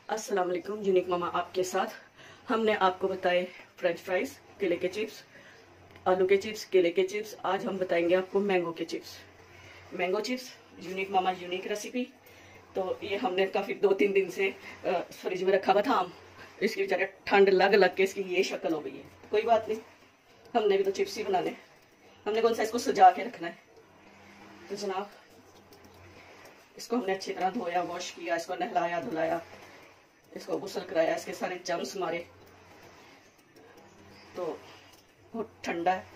अस्सलाम वालेकुम। यूनिक मामा आपके साथ। हमने आपको बताए फ्रेंच फ्राइज, केले के चिप्स, आलू के चिप्स, केले के चिप्स। आज हम बताएंगे आपको मैंगो के चिप्स। मैंगो चिप्स यूनिक मामा यूनिक रेसिपी। तो ये हमने काफ़ी 2-3 दिन से फ्रिज में रखा हुआ था। हम इसकी बेचारे ठंड लग लग के इसकी ये शक्ल हो गई है। कोई बात नहीं, हमने भी तो चिप्स ही बनाने। हमने कौन सा इसको सजा के रखना है। तो जनाब इसको हमने अच्छी तरह धोया, वॉश किया, इसको नहलाया धुलाया, इसको गुसल कराया, इसके सारे जम्स मारे। तो बहुत ठंडा है।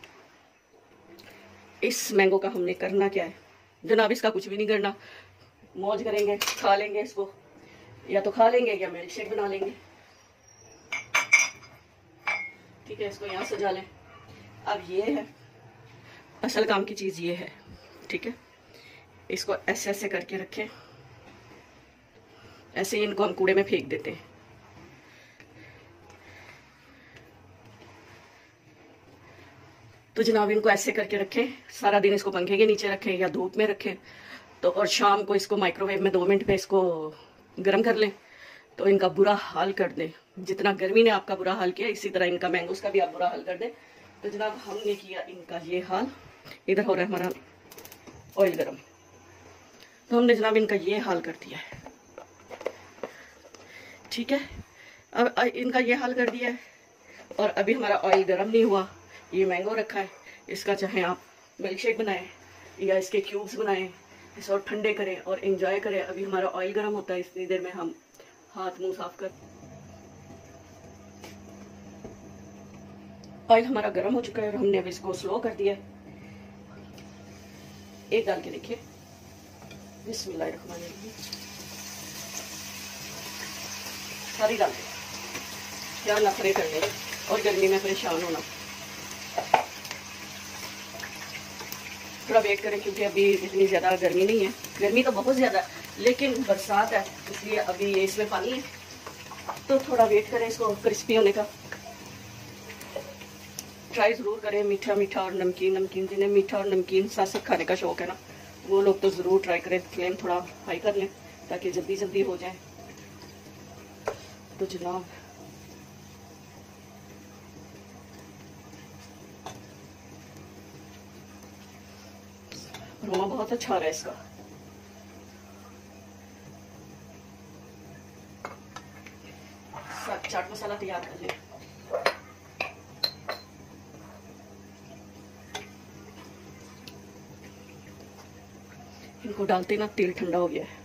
इस मैंगो का हमने करना क्या है जनाब? इसका कुछ भी नहीं करना, मौज करेंगे, खा लेंगे इसको, या तो खा लेंगे या मिल्क शेक बना लेंगे। ठीक है, इसको यहाँ सजा लें। अब ये है असल काम की चीज़, ये है। ठीक है, इसको ऐसे ऐसे करके रखें। ऐसे ही इनको हम कूड़े में फेंक देते हैं। तो जनाब इनको ऐसे करके रखें, सारा दिन इसको पंखे के नीचे रखें या धूप में रखें। तो और शाम को इसको माइक्रोवेव में 2 मिनट पे इसको गर्म कर लें, तो इनका बुरा हाल कर दें। जितना गर्मी ने आपका बुरा हाल किया, इसी तरह इनका मैंगोस का भी आप बुरा हाल कर दें। तो जनाब हमने किया इनका ये हाल। इधर हो रहा है हमारा ऑयल गर्म। तो हमने जनाब इनका ये हाल कर दिया है। ठीक है, अब इनका ये हाल कर दिया है। और अभी हमारा ऑयल गर्म नहीं हुआ, ये मैंगो रखा है। इसका चाहे आप मिल्क शेक बनाएं या इसके क्यूब्स बनाएं, इसे और ठंडे करें और एंजॉय करें। अभी हमारा ऑयल गर्म होता है, इतनी देर में हम हाथ मुंह साफ कर। ऑयल हमारा गर्म हो चुका है और हमने अब इसको स्लो कर दिया। एक डाल के देखिए, बिस्मिल्लाहिर्रहमानिर्रहीम। सारी डाल दें, क्या नखरे करने और गर्मी में परेशान होना। थोड़ा वेट करें क्योंकि अभी इतनी ज़्यादा गर्मी नहीं है। गर्मी तो बहुत ज़्यादा है, लेकिन बरसात है इसलिए अभी ये इसमें पानी है। तो थोड़ा वेट करें इसको क्रिस्पी होने का। ट्राई ज़रूर करें, मीठा मीठा और नमकीन नमकीन। जिन्हें मीठा और नमकीन साथ साथ खाने का शौक़ है ना, वो लोग तो ज़रूर ट्राई करें। फ्लेम थोड़ा हाई कर लें ताकि जल्दी जल्दी हो जाए। तो जनाब अरोमा बहुत अच्छा आ रहा है इसका। चाट मसाला तैयार कर लें। इनको डालते ना तेल ठंडा हो गया है।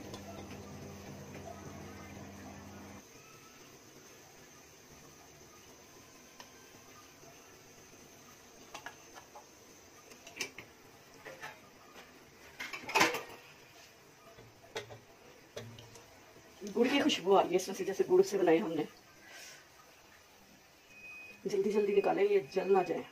गुड़ की खुशबू आ रही है इसमें से, जैसे गुड़ से बनाए हमने। जल्दी जल्दी निकालें, ये जल ना जाए।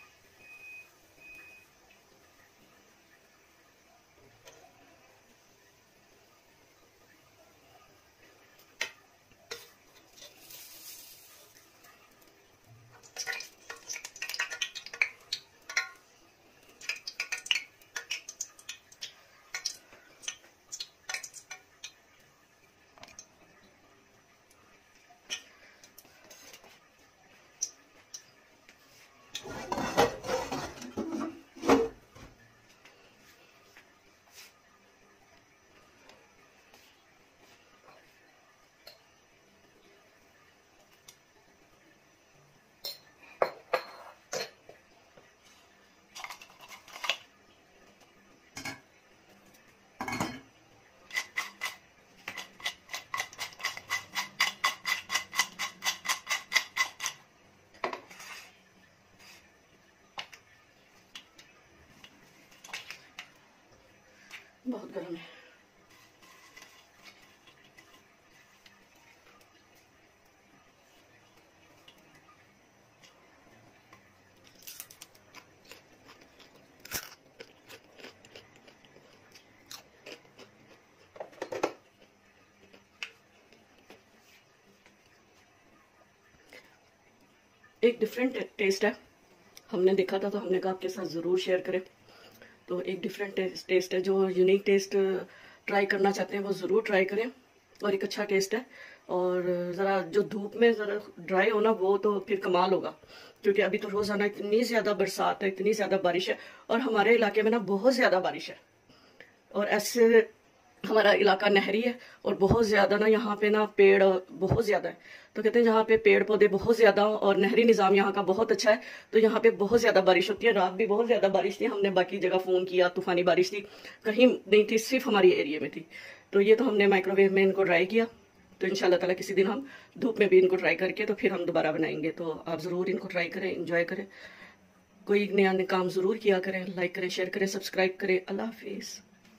बहुत गर्म है। एक डिफरेंट टेस्ट है, हमने देखा था तो हमने कहा आपके साथ ज़रूर शेयर करें। तो एक डिफरेंट टेस्ट है, जो यूनिक टेस्ट ट्राई करना चाहते हैं वो ज़रूर ट्राई करें। और एक अच्छा टेस्ट है। और ज़रा जो धूप में ज़रा ड्राई होना वो तो फिर कमाल होगा, क्योंकि अभी तो रोज़ाना इतनी ज़्यादा बरसात है, इतनी ज़्यादा बारिश है, और हमारे इलाके में ना बहुत ज़्यादा बारिश है। और ऐसे हमारा इलाका नहरी है और बहुत ज़्यादा ना यहाँ पे ना पेड़ बहुत ज़्यादा है। तो कहते हैं जहाँ पे पेड़ पौधे बहुत ज़्यादा और नहरी निज़ाम यहाँ का बहुत अच्छा है, तो यहाँ पे बहुत ज़्यादा बारिश होती है। रात भी बहुत ज़्यादा बारिश थी, हमने बाकी जगह फ़ोन किया, तूफ़ानी बारिश थी, कहीं नहीं थी, सिर्फ हमारी एरिया में थी। तो ये तो हमने माइक्रोवेव में इनको ट्राई किया, तो इंशाल्लाह ताला किसी दिन हम धूप में भी इनको ट्राई करके तो फिर हम दोबारा बनाएंगे। तो आप ज़रूर इनको ट्राई करें, इंजॉय करें, कोई नया काम ज़रूर किया करें, लाइक करें, शेयर करें, सब्सक्राइब करें। अल्लाह हाफिज़।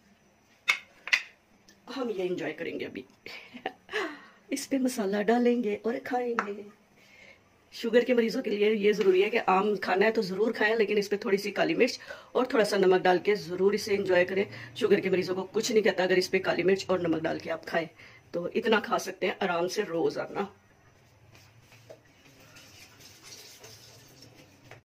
हम ये इंजॉय करेंगे अभी इस पे मसाला डालेंगे और खाएंगे। शुगर के मरीजों के लिए ये ज़रूरी है कि आम खाना है तो ज़रूर खाएं, लेकिन इस पे थोड़ी सी काली मिर्च और थोड़ा सा नमक डाल के ज़रूर इसे एंजॉय करें। शुगर के मरीजों को कुछ नहीं कहता अगर इस पे काली मिर्च और नमक डाल के आप खाएं, तो इतना खा सकते हैं आराम से रोज़ाना।